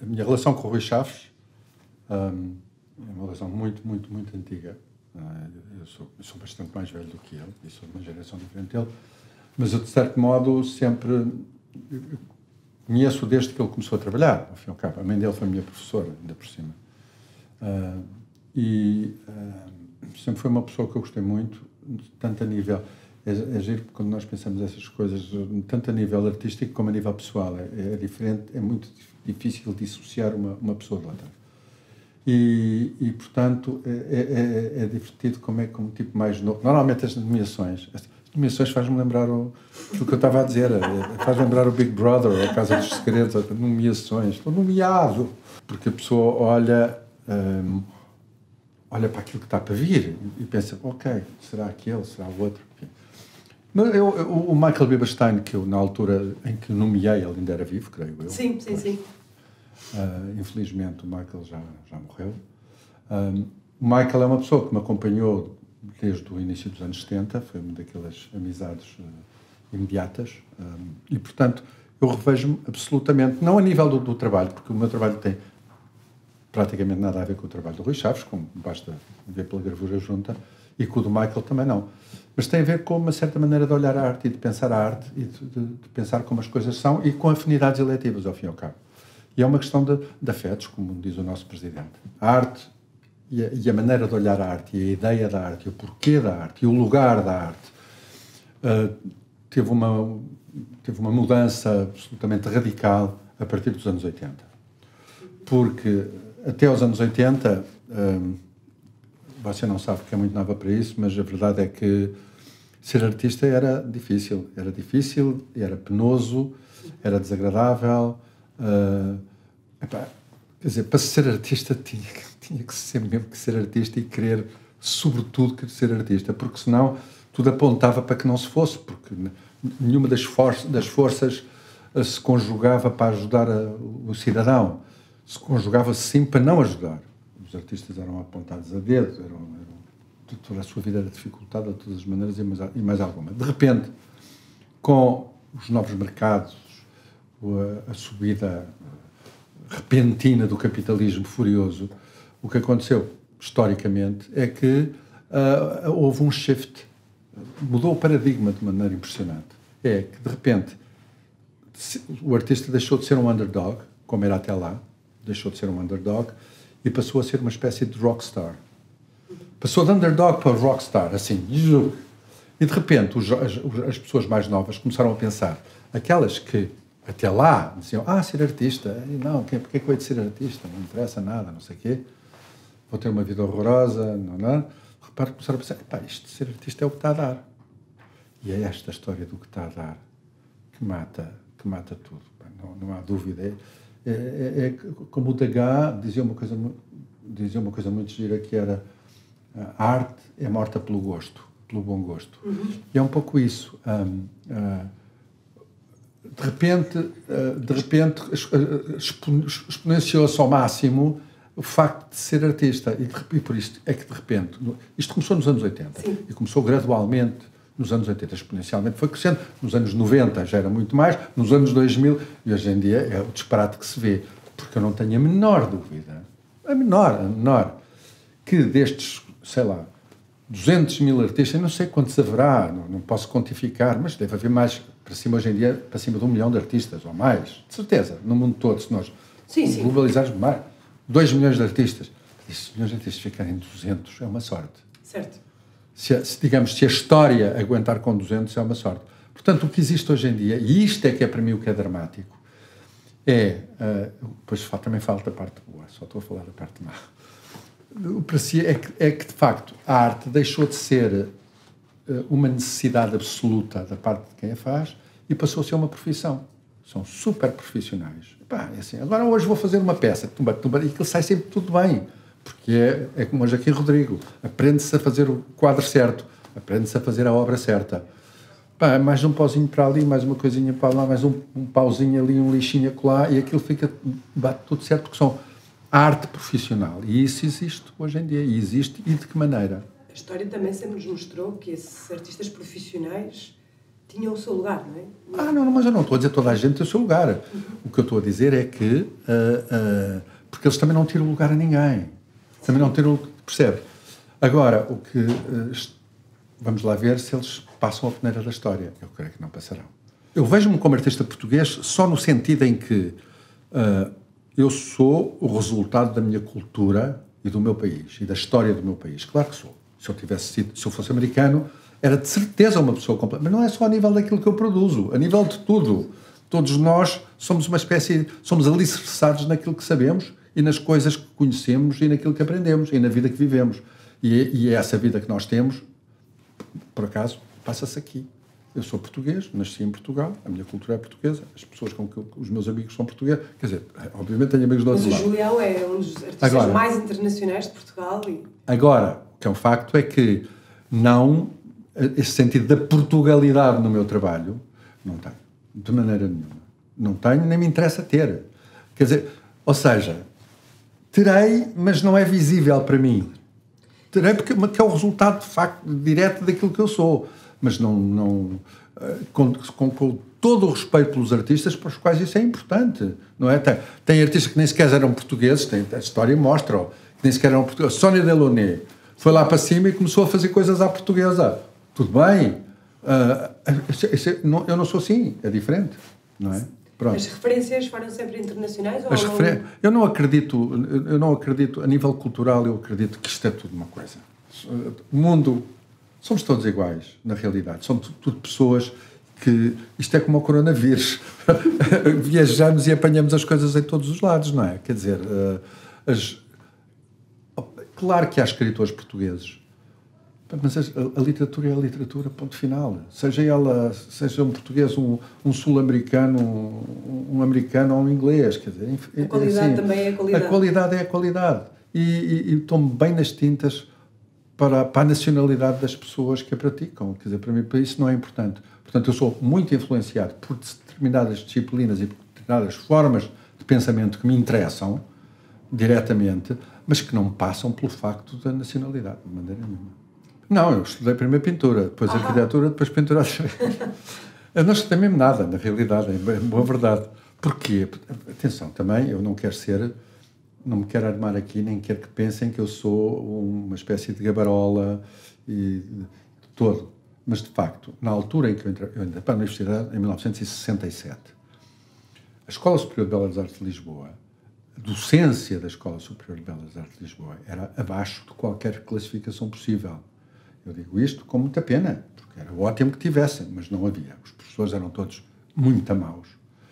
a minha relação com o Rui Chaves é uma relação muito, muito, muito antiga. Eu sou bastante mais velho do que ele, e sou de uma geração diferente dele, mas eu, de certo modo, sempre conheço desde que ele começou a trabalhar, ao fim e ao cabo. A mãe dele foi a minha professora, ainda por cima. Sempre foi uma pessoa que eu gostei muito, tanto a nível... É giro quando nós pensamos essas coisas, tanto a nível artístico como a nível pessoal. É diferente, é muito difícil dissociar uma pessoa da outra. E portanto, é divertido como é que um tipo mais novo... Normalmente as nomeações faz-me lembrar aquilo que eu estava a dizer, faz lembrar o Big Brother, a Casa dos Segredos, as nomeações. Estou nomeado! Porque a pessoa olha para aquilo que está para vir e pensa, ok, será aquele, será o outro? Mas o Michael Bieberstein, que eu, na altura em que o nomeei, ele ainda era vivo, creio eu. Sim. Infelizmente, o Michael já morreu. O Michael é uma pessoa que me acompanhou desde o início dos anos 70, foi uma daquelas amizades imediatas, e, portanto, eu revejo-me absolutamente, não a nível do trabalho, porque o meu trabalho tem praticamente nada a ver com o trabalho do Rui Chaves, como basta ver pela gravura junta, e com o do Michael também não. Mas tem a ver com uma certa maneira de olhar a arte e de pensar a arte e de pensar como as coisas são e com afinidades eletivas, ao fim e ao cabo. E é uma questão de afetos, como diz o nosso presidente. A arte e a maneira de olhar a arte, e a ideia da arte, e o porquê da arte, e o lugar da arte, teve uma mudança absolutamente radical a partir dos anos 80. Porque até aos anos 80, você não sabe que é muito nova para isso, mas a verdade é que ser artista era difícil, era penoso, era desagradável. Quer dizer, para ser artista tinha que ser mesmo que ser artista e querer, sobretudo, que ser artista, porque senão tudo apontava para que não se fosse, porque nenhuma das forças se conjugava para ajudar o cidadão, se conjugava sim para não ajudar. Os artistas eram apontados a dedo, toda a sua vida era dificultada de todas as maneiras e mais alguma. De repente, com os novos mercados, a subida repentina do capitalismo furioso, o que aconteceu historicamente é que houve um shift, mudou o paradigma de maneira impressionante. É que, de repente, o artista deixou de ser um underdog, como era até lá, deixou de ser um underdog e passou a ser uma espécie de rockstar. Passou de underdog para rockstar, assim. E, de repente, as pessoas mais novas começaram a pensar, aquelas que até lá diziam, ser artista, não, porque é que eu hei de ser artista? Não interessa nada, não sei o quê, vou ter uma vida horrorosa, não. Repare, começaram a pensar, isto de ser artista é o que está a dar. E é esta história do que está a dar que mata tudo, não há dúvida. É como o Degas dizia uma coisa muito gira, que era a arte é morta pelo gosto, pelo bom gosto. E é um pouco isso. De repente exponenciou-se ao máximo o facto de ser artista. E por isso é que, de repente, isto começou nos anos 80. Sim. E começou gradualmente nos anos 80, exponencialmente. Foi crescendo. Nos anos 90 já era muito mais, nos anos 2000, e hoje em dia é o disparate que se vê. Porque eu não tenho a menor dúvida, a menor, que destes, sei lá, 200 mil artistas, não sei quantos haverá, não posso quantificar, mas deve haver mais, para cima hoje em dia, para cima de 1 milhão de artistas, ou mais, de certeza, no mundo todo, se nós globalizarmos mais, 2 milhões de artistas. E se 2 milhões de artistas ficarem 200, é uma sorte. Certo. Digamos, se a história aguentar com 200, é uma sorte. Portanto, o que existe hoje em dia, e isto é que é para mim o que é dramático, pois também falta a parte boa, só estou a falar da parte má. Para si é que, de facto, a arte deixou de ser uma necessidade absoluta da parte de quem a faz e passou a ser uma profissão. São super profissionais. É assim, agora hoje vou fazer uma peça, e aquilo sai sempre tudo bem, porque é como hoje aqui Rodrigo, aprende-se a fazer o quadro certo, aprende-se a fazer a obra certa. Mais um pauzinho para ali, mais uma coisinha para lá, mais um pauzinho ali, um lixinho acolá, e aquilo bate tudo certo, porque são arte profissional. E isso existe hoje em dia. E existe, e de que maneira? A história também sempre nos mostrou que esses artistas profissionais tinham o seu lugar, não é? Não, mas eu não estou a dizer toda a gente tem o seu lugar. O que eu estou a dizer é que... porque eles também não tiram lugar a ninguém. Também não tiram... Percebe? Agora, o que... vamos lá ver se eles passam a peneira da história. Eu creio que não passarão. Eu vejo-me como artista português só no sentido em que eu sou o resultado da minha cultura e do meu país, e da história do meu país. Claro que sou. Se eu fosse americano, era de certeza uma pessoa completa. Mas não é só a nível daquilo que eu produzo, a nível de tudo. Todos nós somos uma espécie... Somos alicerçados naquilo que sabemos e nas coisas que conhecemos e naquilo que aprendemos e na vida que vivemos. E essa vida que nós temos, por acaso, passa-se aqui. Eu sou português, nasci em Portugal, a minha cultura é portuguesa, as pessoas com que os meus amigos são portugueses, quer dizer, obviamente tenho amigos do outro lado. Mas o Julião é um dos artistas mais internacionais de Portugal. Agora, o que é um facto é que não, esse sentido da Portugalidade no meu trabalho, não tenho, de maneira nenhuma. Não tenho, nem me interessa ter. Quer dizer, ou seja, terei, mas não é visível para mim. Terei porque é o resultado, de facto, direto daquilo que eu sou. Mas com todo o respeito pelos artistas para os quais isso é importante, não é? Tem artistas que nem sequer eram portugueses, a história mostra, que nem sequer eram portugueses. Sónia Delaunay foi lá para cima e começou a fazer coisas à portuguesa. Tudo bem, eu não sou assim, é diferente, não é? Pronto. As referências foram sempre internacionais? Eu não acredito, a nível cultural, eu acredito que isto é tudo uma coisa. O mundo... Somos todos iguais, na realidade. Somos tudo pessoas que... Isto é como o coronavírus. Viajamos e apanhamos as coisas em todos os lados, não é? Quer dizer, claro que há escritores portugueses, mas a literatura é a literatura, ponto final. Seja um português, um sul-americano, um americano ou um inglês. Quer dizer, a qualidade assim, também é a qualidade. A qualidade é a qualidade. E tomo bem nas tintas... Para a nacionalidade das pessoas que a praticam. Quer dizer, para mim, para isso não é importante. Portanto, eu sou muito influenciado por determinadas disciplinas e por determinadas formas de pensamento que me interessam diretamente, mas que não passam pelo facto da nacionalidade, de maneira nenhuma. Não, eu estudei primeiro pintura, depois arquitetura, depois pintura. Eu não estudei mesmo nada, na realidade, é boa verdade. Porquê? Atenção, também, eu não quero ser... Não me quero armar aqui, nem quero que pensem que eu sou uma espécie de gabarola e todo. Mas, de facto, na altura em que eu entrei para a Universidade, em 1967, a Escola Superior de Belas Artes de Lisboa, a docência da Escola Superior de Belas Artes de Lisboa, era abaixo de qualquer classificação possível. Eu digo isto com muita pena, porque era ótimo que tivessem, mas não havia. Os professores eram todos muito maus.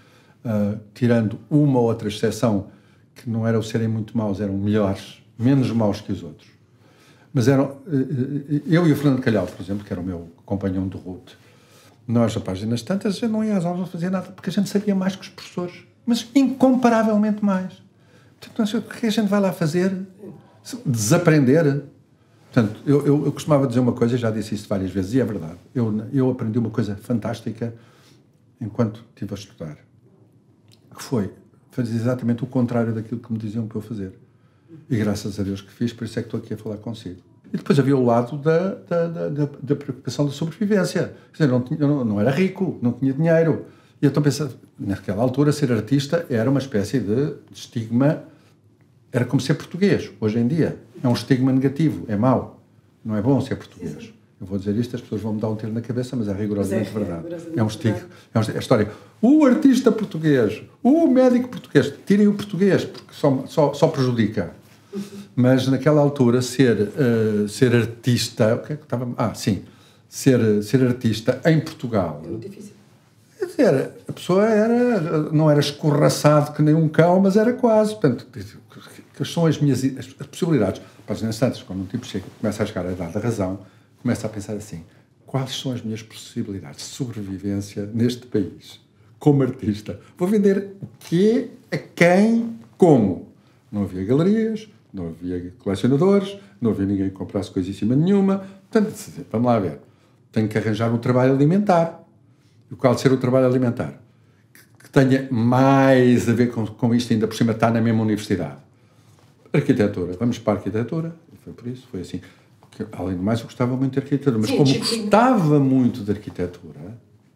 Tirando uma ou outra exceção, que não era o serem muito maus, eram melhores, menos maus que os outros. Mas eram... Eu e o Fernando Calhau, por exemplo, que era o meu companhão de route, nós, a páginas tantas, já não ia às aulas, não fazia nada, porque a gente sabia mais que os professores. Mas incomparavelmente mais. Portanto, o que a gente vai lá fazer? Desaprender? Portanto, eu costumava dizer uma coisa, já disse isso várias vezes, e é verdade. Eu aprendi uma coisa fantástica enquanto estive a estudar, que foi fazer exatamente o contrário daquilo que me diziam para eu fazer. E graças a Deus que fiz, por isso é que estou aqui a falar consigo. E depois havia o lado da preocupação da sobrevivência. Quer dizer, eu não era rico, não tinha dinheiro. E eu estou a pensar, naquela altura, ser artista era uma espécie de estigma, era como ser português, hoje em dia. É um estigma negativo, é mau. Não é bom ser português. Sim. Eu vou dizer isto, as pessoas vão me dar um tiro na cabeça, mas é rigorosamente verdade. É um estigma. É a história. O artista português, o médico português, tirem o português, porque só prejudica. Mas naquela altura, ser artista... O que é que estava... sim. Ser artista em Portugal... É muito difícil. Quer dizer, a pessoa não era escorraçado que nem um cão, mas era quase. Portanto, que são as possibilidades. Páginas tantas, quando um tipo começa a chegar à idade da razão, começa a pensar assim, quais são as minhas possibilidades de sobrevivência neste país, como artista? Vou vender o quê, a quem, como? Não havia galerias, não havia colecionadores, não havia ninguém que comprasse coisíssima nenhuma. Portanto, vamos lá ver. Tenho que arranjar um trabalho alimentar. E qual ser o trabalho alimentar? Que tenha mais a ver com isto, ainda por cima está na mesma universidade. Arquitetura. Vamos para a arquitetura. E foi por isso, foi assim. Porque, além do mais, eu gostava muito de arquitetura. Mas como gostava muito de arquitetura,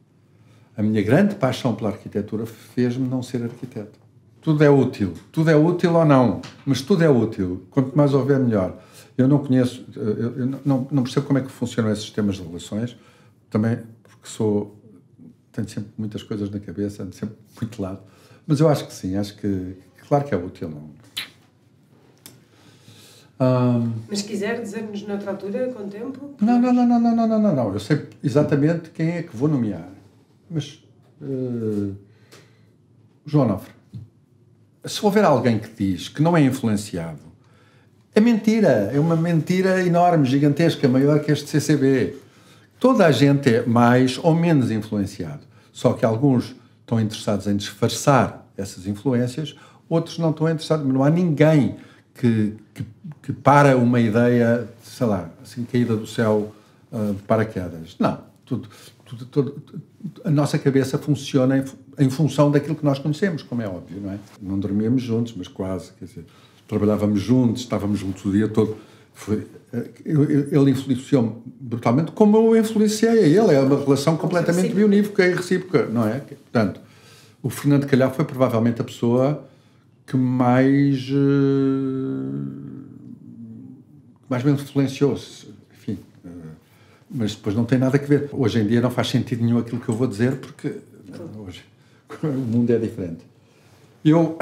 a minha grande paixão pela arquitetura fez-me não ser arquiteto. Tudo é útil ou não, mas tudo é útil. Quanto mais houver, melhor. Eu não conheço, eu não percebo como é que funcionam esses sistemas de relações, também porque tenho sempre muitas coisas na cabeça, ando sempre muito de lado, mas eu acho que sim, acho que claro que é útil, não. Mas se quiser dizer-nos noutra altura, com o tempo? Não, eu sei exatamente quem é que vou nomear, mas João Onofre, se houver alguém que diz que não é influenciado, é mentira, é uma mentira enorme, gigantesca, maior que este CCB. Toda a gente é mais ou menos influenciado, só que alguns estão interessados em disfarçar essas influências, outros não estão interessados, mas não há ninguém que para uma ideia, sei lá, assim, caída do céu de paraquedas. Não, a nossa cabeça funciona em função daquilo que nós conhecemos, como é óbvio, não é? Não dormíamos juntos, mas quase, quer dizer, trabalhávamos juntos, estávamos juntos o dia todo. Ele influenciou-me brutalmente, como eu influenciei a ele. É uma relação completamente bionívoca e recíproca, não é? Portanto, o Fernando Calhau foi provavelmente a pessoa que mais me influenciou, enfim, mas depois não tem nada a ver. Hoje em dia não faz sentido nenhum aquilo que eu vou dizer, porque hoje o mundo é diferente. Eu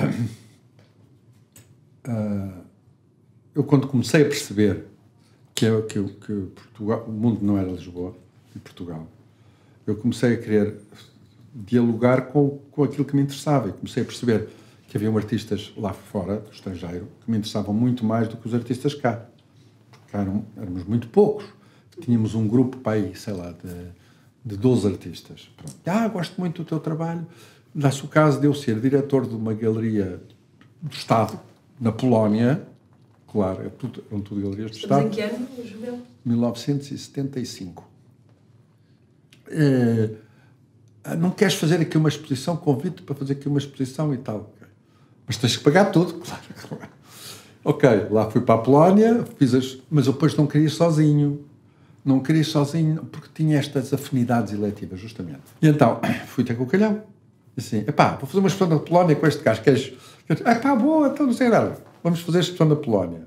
quando comecei a perceber que Portugal, o mundo não era Lisboa e Portugal, eu comecei a querer dialogar com aquilo que me interessava e comecei a perceber que haviam artistas lá fora, do estrangeiro, que me interessavam muito mais do que os artistas cá. Porque éramos muito poucos. Tínhamos um grupo, para aí, sei lá, de 12 artistas. Pronto. Gosto muito do teu trabalho. Dá-se o caso de eu ser diretor de uma galeria do Estado, na Polónia. Claro, eram tudo galerias do Estado. Em que ano, Júlio? 1975. Não queres fazer aqui uma exposição? Convido-te para fazer aqui uma exposição e tal. Mas tens que pagar tudo, claro. Ok, lá fui para a Polónia, mas eu depois não queria ir sozinho. Não queria ir sozinho porque tinha estas afinidades eletivas, justamente. E então, fui ter com o Calhau. Assim, vou fazer uma exposição na Polónia com este gajo. Boa, então não sei nada. Vamos fazer a exposição na Polónia.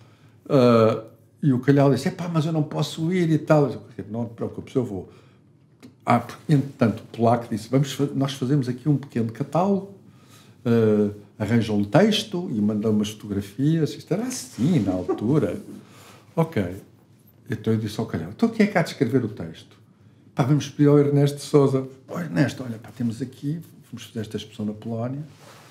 E o Calhau disse, mas eu não posso ir e tal. Eu disse, não te preocupes, eu vou. Entretanto, o polaco disse, nós fazemos aqui um pequeno catálogo, arranjam um texto e mandam umas fotografias. Isto era assim, na altura. Ok. Então eu disse ao Calhau, então quem é que há de escrever o texto? Vamos pedir ao Ernesto de Sousa. Ernesto, olha, temos aqui, vamos fazer esta exposição na Polónia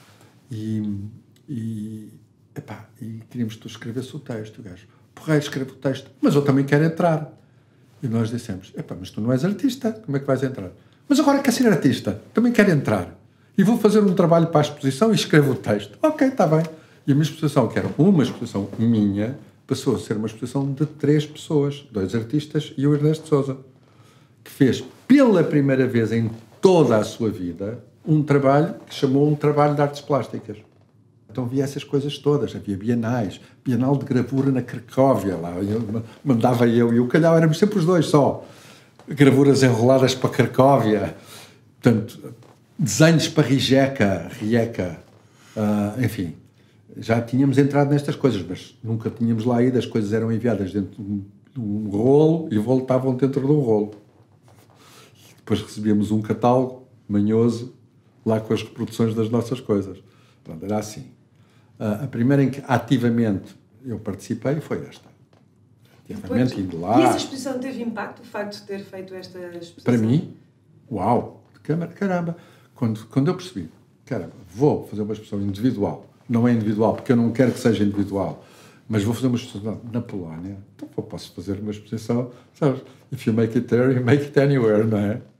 e queríamos que tu escrevesse o texto. O gajo, porreiro, escreve o texto, mas eu também quero entrar. E nós dissemos, mas tu não és artista, como é que vais entrar? Mas agora quer ser artista, também quero entrar. E vou fazer um trabalho para a exposição e escrevo o texto. Ok, está bem. E a minha exposição, que era uma exposição minha, passou a ser uma exposição de 3 pessoas, 2 artistas e o Ernesto de Sousa, que fez pela primeira vez em toda a sua vida um trabalho que chamou um trabalho de artes plásticas. Então havia essas coisas todas, havia bienais, bienal de gravura na Cracóvia, lá mandava eu e o Calhau, éramos sempre os dois só, gravuras enroladas para Cracóvia, portanto, desenhos para Rijeka, enfim, já tínhamos entrado nestas coisas, mas nunca tínhamos lá ido, as coisas eram enviadas dentro de um rolo e voltavam dentro de um rolo. Depois recebíamos um catálogo manhoso lá com as reproduções das nossas coisas. Pronto, era assim. A primeira em que ativamente eu participei foi esta. Ativamente indo lá. E essa exposição teve impacto, o facto de ter feito esta exposição? Para mim, uau, caramba. Quando eu percebi, caramba, vou fazer uma exposição individual, não é individual porque eu não quero que seja individual, mas vou fazer uma exposição na Polónia, então posso fazer uma exposição, sabes? If you make it there, you make it anywhere, não é?